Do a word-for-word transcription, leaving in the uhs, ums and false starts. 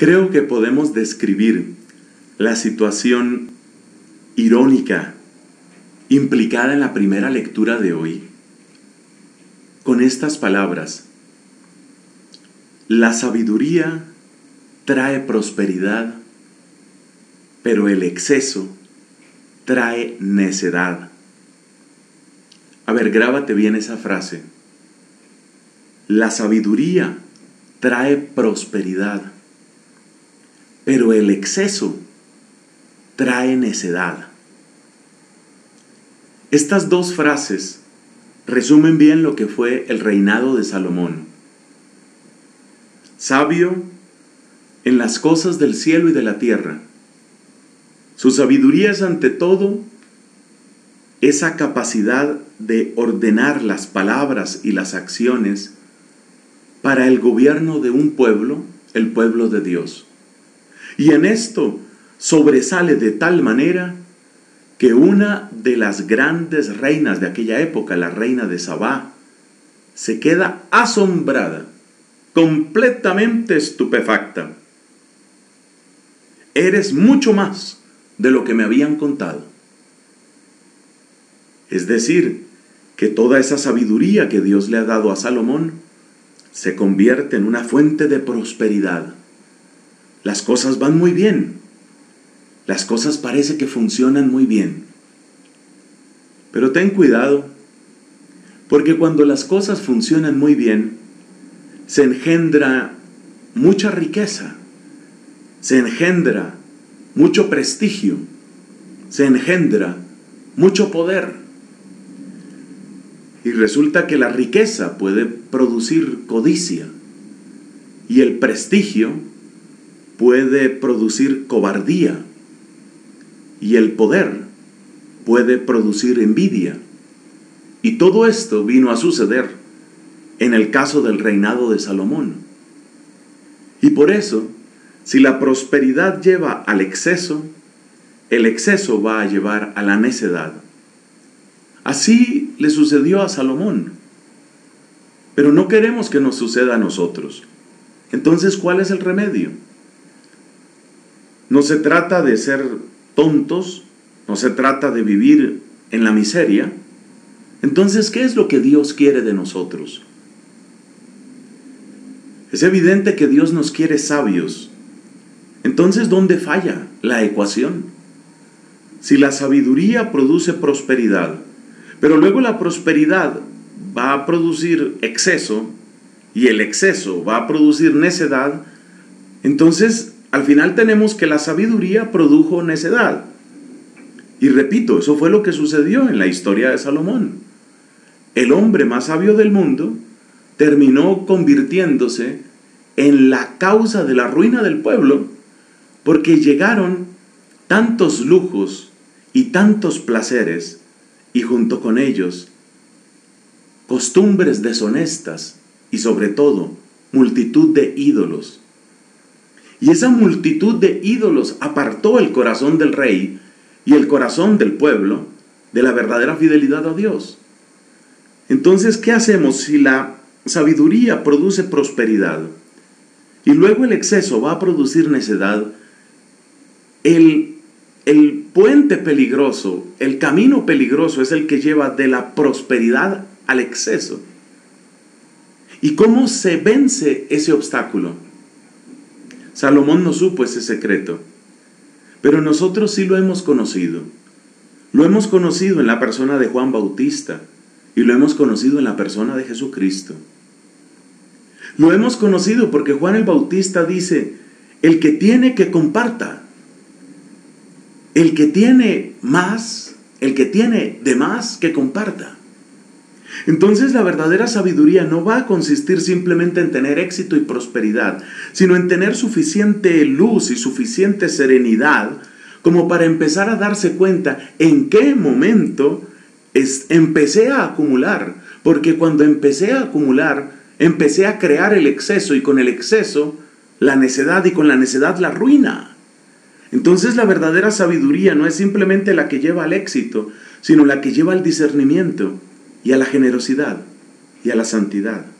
Creo que podemos describir la situación irónica implicada en la primera lectura de hoy con estas palabras: la sabiduría trae prosperidad, pero el exceso trae necedad. A ver, grábate bien esa frase. La sabiduría trae prosperidad, pero el exceso trae necedad. Estas dos frases resumen bien lo que fue el reinado de Salomón. Sabio en las cosas del cielo y de la tierra. Su sabiduría es ante todo esa capacidad de ordenar las palabras y las acciones para el gobierno de un pueblo, el pueblo de Dios. Y en esto sobresale de tal manera que una de las grandes reinas de aquella época, la reina de Sabá, se queda asombrada, completamente estupefacta. Eres mucho más de lo que me habían contado. Es decir, que toda esa sabiduría que Dios le ha dado a Salomón se convierte en una fuente de prosperidad. Las cosas van muy bien. Las cosas parece que funcionan muy bien. Pero ten cuidado, porque cuando las cosas funcionan muy bien, se engendra mucha riqueza, se engendra mucho prestigio, se engendra mucho poder. Y resulta que la riqueza puede producir codicia y el prestigio puede producir cobardía y el poder puede producir envidia. Y todo esto vino a suceder en el caso del reinado de Salomón. Y por eso, si la prosperidad lleva al exceso, el exceso va a llevar a la necedad. Así le sucedió a Salomón. Pero no queremos que nos suceda a nosotros. Entonces, ¿cuál es el remedio? No se trata de ser tontos, no se trata de vivir en la miseria. Entonces, ¿qué es lo que Dios quiere de nosotros? Es evidente que Dios nos quiere sabios. Entonces, ¿dónde falla la ecuación? Si la sabiduría produce prosperidad, pero luego la prosperidad va a producir exceso y el exceso va a producir necedad, entonces al final tenemos que la sabiduría produjo necedad. Y repito, eso fue lo que sucedió en la historia de Salomón. El hombre más sabio del mundo terminó convirtiéndose en la causa de la ruina del pueblo, porque llegaron tantos lujos y tantos placeres, y junto con ellos costumbres deshonestas y sobre todo multitud de ídolos. Y esa multitud de ídolos apartó el corazón del rey y el corazón del pueblo de la verdadera fidelidad a Dios. Entonces, ¿qué hacemos si la sabiduría produce prosperidad y luego el exceso va a producir necedad? El, el puente peligroso, el camino peligroso es el que lleva de la prosperidad al exceso. ¿Y cómo se vence ese obstáculo? Salomón no supo ese secreto, pero nosotros sí lo hemos conocido. Lo hemos conocido en la persona de Juan Bautista y lo hemos conocido en la persona de Jesucristo. Lo hemos conocido porque Juan el Bautista dice: el que tiene, que comparta. El que tiene más, el que tiene de más, que comparta. Entonces la verdadera sabiduría no va a consistir simplemente en tener éxito y prosperidad, sino en tener suficiente luz y suficiente serenidad como para empezar a darse cuenta en qué momento es, empecé a acumular. Porque cuando empecé a acumular, empecé a crear el exceso, y con el exceso la necedad, y con la necedad la ruina. Entonces la verdadera sabiduría no es simplemente la que lleva al éxito, sino la que lleva al discernimiento y a la generosidad y a la santidad.